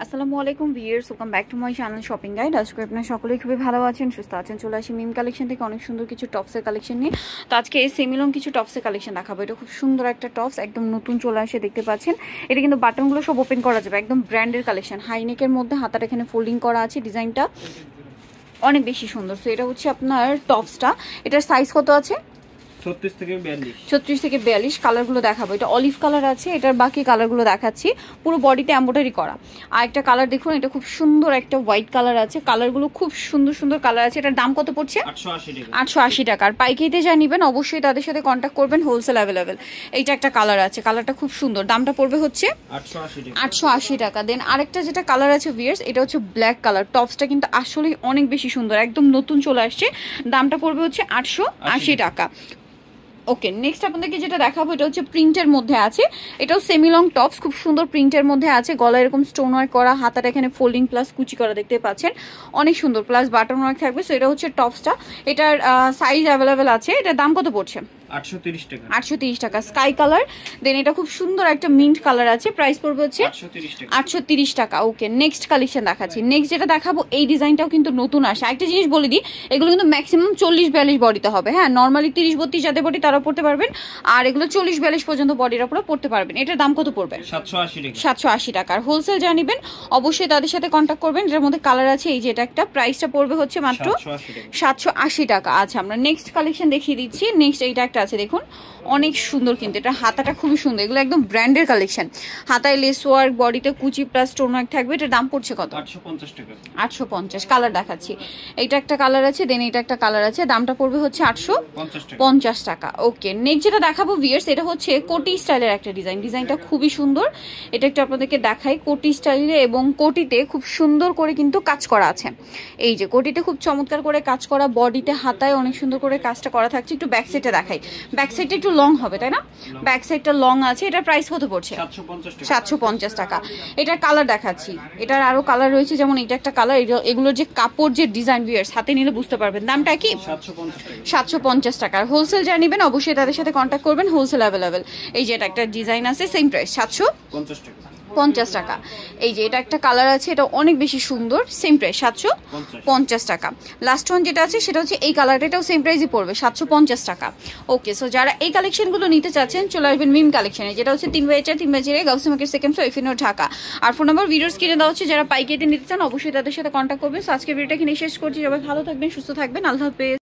আসসালামু আলাইকুম viewers, welcome back to my channel shopping guide. আজকে আপনারা সকলেই খুবই ভালো আছেন, সুস্থ আছেন। চলে আসি মিম কালেকশন থেকে অনেক সুন্দর কিছু টপসের কালেকশন নিয়ে। তো আজকে এই সেমিলন কিছু টপসের কালেকশন দেখাবো। এটা খুব সুন্দর একটা টপস, একদম নতুন চলে আসে, দেখতে পাচ্ছেন। এটা কিন্তু বাটনগুলো সব ওপেন করা যাবে, একদম ব্র্যান্ডের কালেকশন। হাইনেকের মধ্যে হাতাটা এখানে ফোল্ডিং করা আছে, ডিজাইনটা অনেক বেশি সুন্দর। তো এটা হচ্ছে আপনার টপসটা। এটার সাইজ কত আছে? 36 থেকে 42 কালারগুলো দেখাবো। এটা অলিভ কালার আছে, এটার বাকি কালারগুলো দেখাচ্ছি। পুরো বডিতে এমব্রয়ডারি করা। আর একটা কালার দেখুন, এটা খুব সুন্দর একটা হোয়াইট কালার আছে। কালারগুলো খুব সুন্দর সুন্দর কালার আছে। এটার দাম কত পড়ছে? 880 টাকা। আর পাইকারিতে যা নেবেন অবশ্যই তাদের সাথে কন্ট্যাক্ট করবেন, হোলসেল অ্যাভেলেবেল। এইটা একটা কালার আছে, কালারটা খুব সুন্দর। দামটা পড়বে হচ্ছে 880 টাকা। দেন আরেকটা যেটা কালার আছে ভিউয়ার্স, এটা হচ্ছে ব্ল্যাক কালার। টপসটা কিন্তু আসলে অনেক বেশি সুন্দর, একদম নতুন চলে আসছে। দামটা পড়বে হচ্ছে 880 টাকা। ওকে, নেক্সট আপনাদেরকে যেটা দেখাবো এটা হচ্ছে প্রিন্টের মধ্যে আছে। এটাও সেমি লং টপস, খুব সুন্দর প্রিন্টের মধ্যে আছে। গলায় এরকম স্টোন ওয়ার্ক করা, হাতাটা এখানে ফোল্ডিং প্লাস কুচি করা, দেখতে পাচ্ছেন, অনেক সুন্দর। প্লাস বাটন ওয়ার্ক থাকবে। সো এটা হচ্ছে টপসটা। এটার সাইজ অ্যাভেলেবেল আছে। এটার দাম কত পড়ছে? 830 টাকা। Sky colour. দেন এটা খুব সুন্দর একটা মিন্ট কালার আছে, প্রাইস পড়বে হচ্ছে 830 টাকা। ওকে, নেক্সট কালেকশন দেখাচ্ছি। নেক্সট যেটা দেখাবো, এই ডিজাইনটাও কিন্তু নতুন আসে। একটা জিনিস বলে দিই, এগুলো কিন্তু ম্যাক্সিমাম 40-42 বডিতে হবে। হ্যাঁ, নর্মালি 30-32 যাদের বডি তারা পড়তে পারবেন, আর এগুলো 40-42 পর্যন্ত বডির উপরে পড়তে পারবেন। এটার দাম কত পড়বে? 780 টাকা। আর হোলসেল যা নেবেন অবশ্যই তাদের সাথে কন্ট্যাক্ট করবেন। এটার মধ্যে কালার আছে, এই যে এটা একটা, প্রাইসটা পড়বে হচ্ছে মাত্র 780 টাকা। আচ্ছা, আমরা নেক্সট কালেকশন দেখিয়ে দিচ্ছি। নেক্সট এইটা একটা আছে, দেখুন, অনেক সুন্দর। কিন্তু এটা হাতাটা খুবই সুন্দর। এগুলো একদম ব্র্যান্ডের কালেকশন। হাতায় লেস ওয়ার্ক, বডিতে কুচি প্লাস স্টোন ওয়ার্ক থাকবে। এটার দাম পড়ছে কত? 850। কালার দেখাচ্ছি। এইটা একটা কালার আছে, দেন এটা একটা কালার আছে। দামটা পড়বে হচ্ছে 850 টাকা। ওকে, নেক্সট যেটা দেখাবো ভিউয়ার্স, এটা হচ্ছে কোটি স্টাইলের একটা ডিজাইন। ডিজাইনটা খুবই সুন্দর। এটা একটু আপনাদেরকে দেখাই। কোটি স্টাইলে এবং কোটিতে খুব সুন্দর করে কিন্তু কাজ করা আছে। এই যে কোটিতে খুব চমৎকার করে কাজ করা, বডিতে হাতায় অনেক সুন্দর করে কাজটা করা থাকছে। একটু ব্যাক সাইডে দেখাই। ব্যাক সাইডটা একটু লং হবে, তাই না? ব্যাক সাইডটা লং আছে। এটার প্রাইস কত পড়ছে? 750 টাকা। এটার কালার দেখাচ্ছি। এটার আরো কালার রয়েছে, যেমন এটা একটা কালার। এগুলোর যে কাপড়, যে ডিজাইন ভিউয়ার্স হাতে নিলে বুঝতে পারবেন। দামটা কি? 750 টাকা। আর হোলসেল যা নেবেন অবশ্যই তাদের সাথে কন্ট্যাক্ট করবেন, হোলসেল অ্যাভেলেবেল। এই যে এটা একটা ডিজাইন আছে, সেম প্রাইস 750 টাকা। এই যে এটা একটা কালার আছে, এটা অনেক বেশি সুন্দর, সেম প্রাইস 750 টাকা। লাস্ট ওয়ান যেটা আছে সেটা হচ্ছে এই কালারটা, এটাও সেম প্রাইসই পড়বে 750 টাকা। ওকে, সো যারা এই কালেকশনগুলো নিতে চাচ্ছেন চলে আসবেন মিম কালেকশনে, যেটা হচ্ছে 3/4 গাউসি মার্কেট সেকেন্ড ফ্লোর, এফিনো, ঢাকা। আর ফোন নাম্বার ভিডিওস কিনে দেওয়া হচ্ছে। যারা পাইকারিতে নিতে চান অবশ্যই তাদের সাথে কন্ট্যাক্ট করবেন। সো আজকে ভিডিওটা কিনে শেষ করছি। সবাই ভালো থাকবেন, সুস্থ থাকবেন, আল্লাহ হাফেজ।